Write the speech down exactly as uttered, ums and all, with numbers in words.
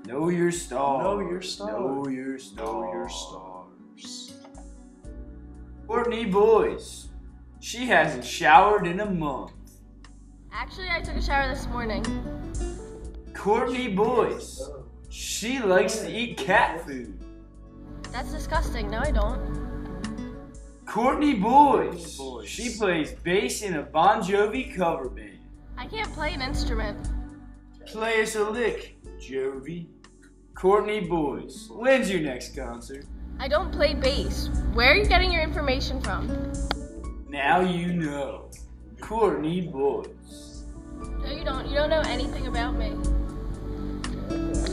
Know your stars. Know your stars. Know your stars. Know your stars. Courtney Boyce. She hasn't showered in a month. Actually, I took a shower this morning. Courtney Boyce. She likes to eat cat food. That's disgusting. No, I don't. Courtney Boyce. She plays bass in a Bon Jovi cover band. I can't play an instrument. Play us a lick, Jovi. Courtney Boyce. When's your next concert? I don't play bass. Where are you getting your information from? Now you know. Courtney Boyce. No, you don't. You don't know anything about me.